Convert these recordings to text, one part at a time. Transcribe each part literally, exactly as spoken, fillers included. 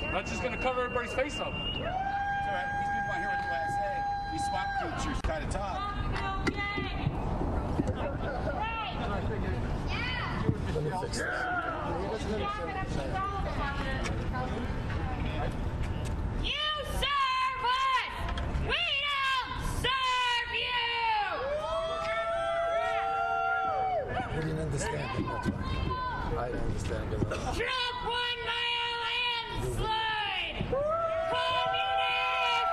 That's just going to cover everybody's face up. It's all right. These people out here with the last say. These swamp creatures kind of talk. Let me fix this. You serve us! We don't serve you! You didn't understand it, that's why. I didn't understand it. Trump won by a landslide! Communist!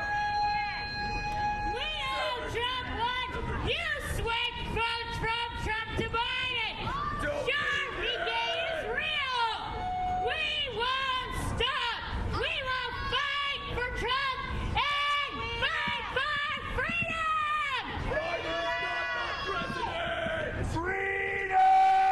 We know Trump won! You switched from Trump, Trump to Biden! Your brigade is real! We won't stop! We will fight for Trump and fight for freedom! Biden is not my president! Freedom!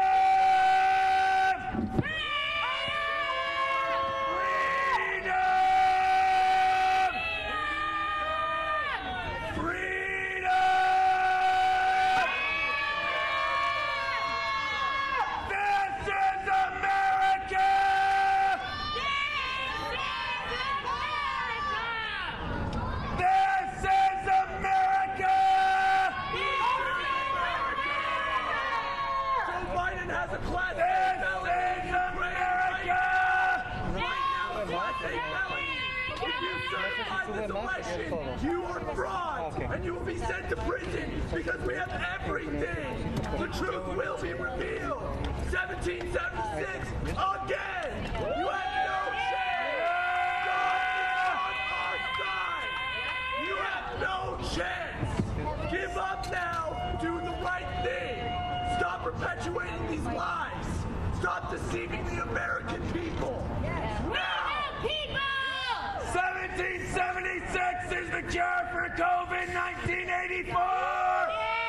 You are fraud, okay. And you will be sent to prison because we have everything. The truth will be revealed. seventeen seventy-six again. You have no chance. God is on our side. You have no chance. Give up now. Do the right thing. Stop perpetuating these lies. Stop deceiving the American people. Now. seventeen seventy-six is the cure for COVID nineteen eighty-four!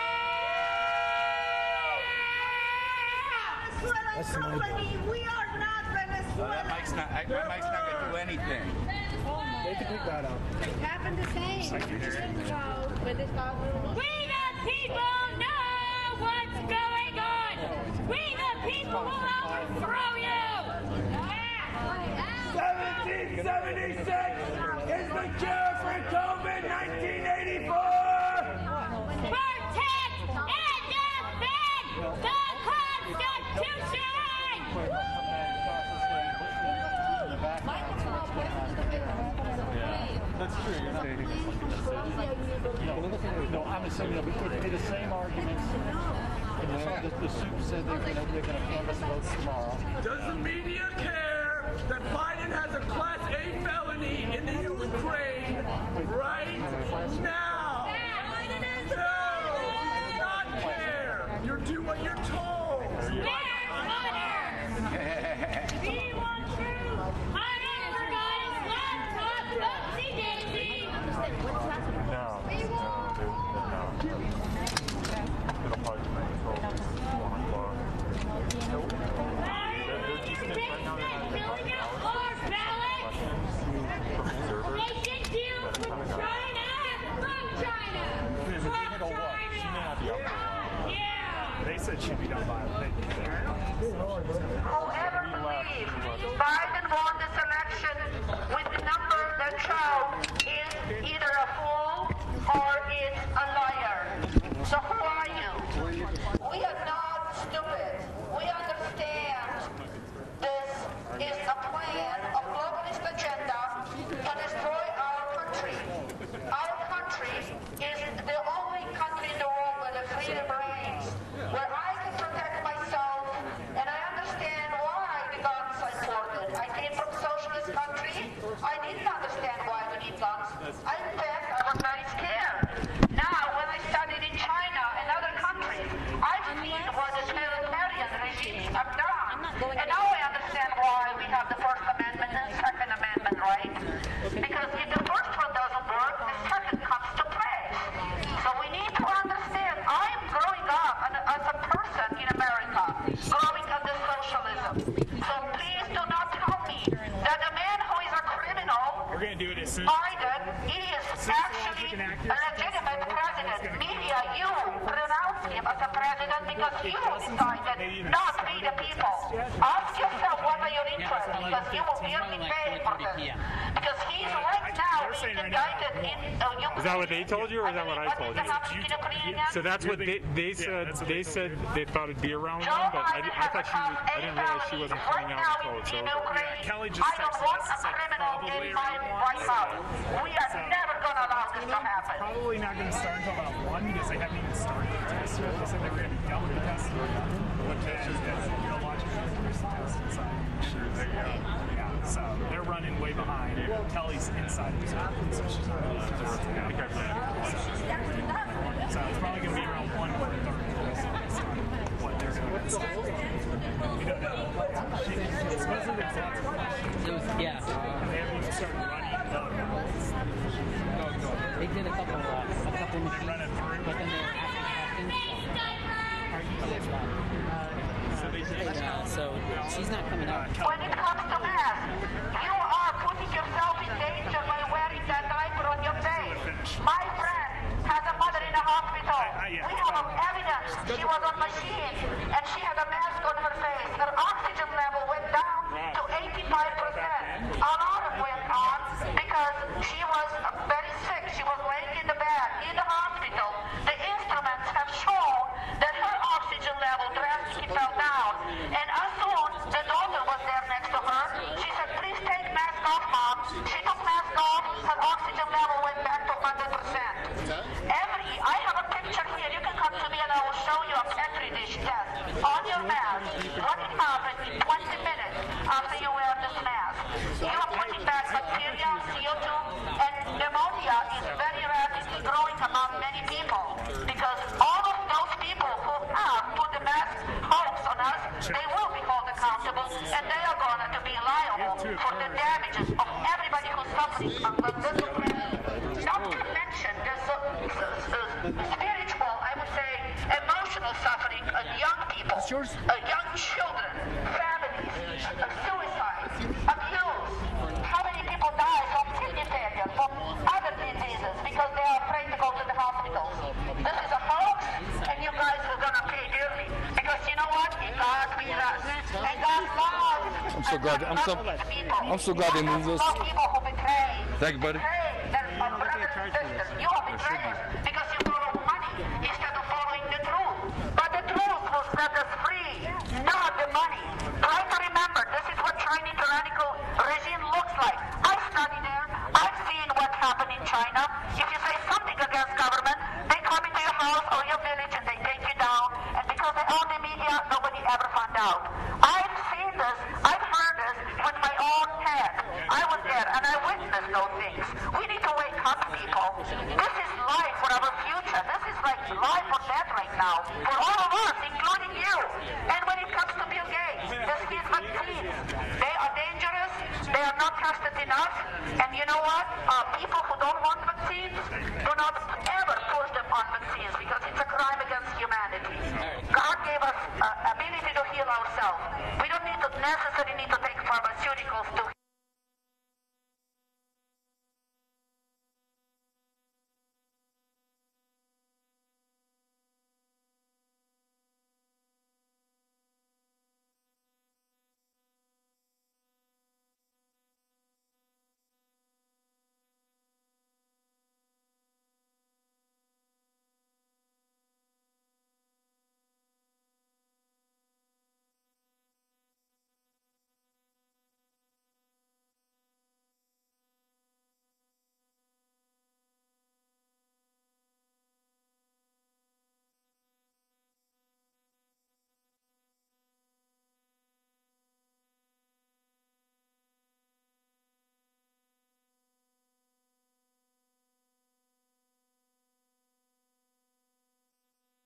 Venezuela company, we are not Venezuela. Well, that mic's not, that mic's not going to do anything. They can pick that up. It happened the same. We the people know what's going on. We the people will overthrow you. seventeen seventy-six is the cure for COVID nineteen eighty-four! Protect and defend the Constitution! That's true. You're not making a decision. No, I'm assuming that we could do the same arguments. And the, the, the soup said they're going to they're going to canvass votes tomorrow. Does the media care that Biden has a Class A felony in the Ukraine right now? No, do not care. You do what you're told. We want truth. Hunter forgot his laptop. Oopsie daisy. No, no, no. It'll probably be until one o'clock. Filling out more ballots. They should do from China. From China. From China. Yeah. They said she'd be done by Whoever believes Biden won this election with the numbers that show is either a fool or is a liar. So who are you? We are not stupid. We understand this is a plan, a globalist agenda to destroy our country. Our country is the only country in the world where the freedom reigns, where I can protect myself, and I understand why the guns are important. I came from a socialist country. I didn't understand why we need guns. I, in fact, I was very scared. Now, when I studied in China and other countries, I've seen what the totalitarian regimes have done. And now I understand why we have the First Amendment and Second Amendment, right? Because if the first one doesn't work, the second comes to play. So we need to understand, I'm growing up as a person in America, growing under socialism. So please do not tell me that a man who is a criminal, We're going to do it as soon Biden, is actually a legitimate president. Media, you pronounce him as a president because you decided not to be the people. Ask yourself what are your interests because you will really pay for this. Because he's right now being indicted in... Uh, Is that what they told you, or is that what I told you? So that's what they, they said. They said they thought it'd be around then, but I, I thought she was, I didn't realize she wasn't coming out and told. So yeah, Kelly just I don't texted want us a and said criminal probably in my White House. We are never going to allow this to happen. probably not going to start until about one because they haven't even started the test yet. They said they were going to be done with the test. What test is this? They'll watch it first test inside. Sure, there you go. Yeah, so they're running way behind. Kelly's inside the test, so she's not really starting to go. So it's probably going to be around one or thirty. What they're doing. We don't know. She, supposedly there's lots of questions. It was, yeah. They haven't even started running. They did a couple, uh, a couple machines, Running through. but then they were asking questions. So they did. Uh, so she's not coming out. When it comes to masks, you are putting yourself in danger by wearing that diaper on your face. My friend has a mother in a hospital. We have evidence. She was on machine and she had a mask on her face. Her oxygen level went down to eighty-five percent. Alarm went on because she was very sick. She was laying in the bed in the hospital. The instruments have shown that her oxygen level drastically fell down. And as soon the daughter was there next to her, she said, please take mask off, Mom. She took mask off. Her oxygen level went back to one hundred percent. Every, I have a picture here. You can come to me and I will show you a petri dish test on your mask. What it happens in twenty minutes after you wear this mask. You are putting back bacteria, C O two, and pneumonia is very rapidly growing among many people because all of those people who have put the mask hoax on us, they will be held accountable and they are going to be liable for the damages of everybody who's suffering from this. Not to mention there's a, a spiritual, I would say, emotional suffering of young people, uh, young children, families, uh, suicides, abuse. How many people die from kidney failure, from other diseases because they are afraid to go to the hospitals? This is a hoax, and you guys are going to pay dearly because you know what? In God we trust, and God loves. I'm so glad. I'm so. I'm so glad they moved this. People who betray. Thank you, buddy. Betray their brothers and sisters. You are betrayers because you follow money instead of following the truth. But the truth will set us free, not the money. Try to remember, this is what Chinese tyrannical regime looks like. I studied there. I've seen what happened in China. If you say something against government, they come into your house or your village and they take you down. And because they own the media, nobody ever found out. I've seen this. I've heard this with my own head. I was there and I witnessed those things. We need to wake up, people. This is life for our future. This is like life or death right now for all of us, including you. And when it comes to Bill Gates, this is vaccines. They are dangerous. They are not trusted enough. And you know what? Uh, people who don't want vaccines, do not ever push them on vaccines because it's a crime against humanity. God gave us uh, ability to heal ourselves. We don't need to necessarily need to take pharmaceuticals to